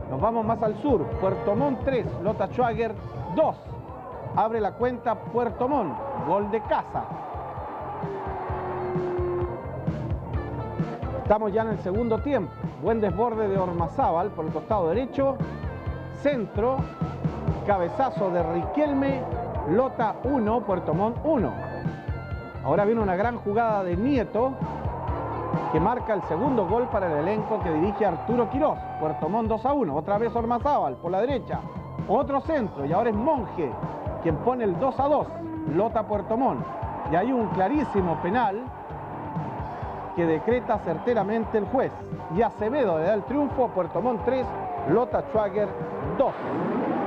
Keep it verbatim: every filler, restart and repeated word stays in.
Nos vamos más al sur. Puerto Montt tres, Lota Schwager dos. Abre la cuenta Puerto Montt. Gol de casa. Estamos ya en el segundo tiempo. Buen desborde de Ormazábal por el costado derecho. Centro. Cabezazo de Riquelme. Lota uno, Puerto Montt uno. Ahora viene una gran jugada de Nieto, que marca el segundo gol para el elenco que dirige Arturo Quirós. Puerto Montt dos a uno. Otra vez Ormazábal por la derecha. Otro centro y ahora es Monge quien pone el dos a dos. Lota Puerto Montt. Y hay un clarísimo penal que decreta certeramente el juez. Y Acevedo le da el triunfo a Puerto Montt tres, Lota Schwager dos.